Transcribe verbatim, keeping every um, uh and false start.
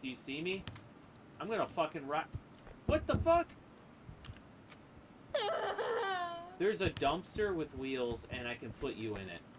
Do you see me? I'm gonna fucking rock. What the fuck? There's a dumpster with wheels, and I can put you in it.